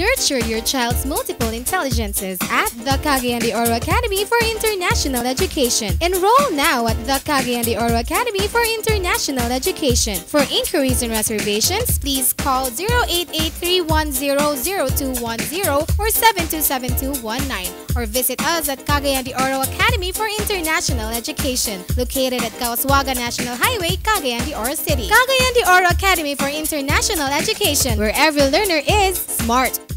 Nurture your child's multiple intelligences at the Cagayan de Oro Academy for International Education. Enroll now at the Cagayan de Oro Academy for International Education. For inquiries and reservations, please call 0883100210 or 727219 or visit us at Cagayan de Oro Academy for International Education, located at Kauswaga National Highway, Cagayan de Oro City. Cagayan de Oro Academy for International Education, where every learner is smart.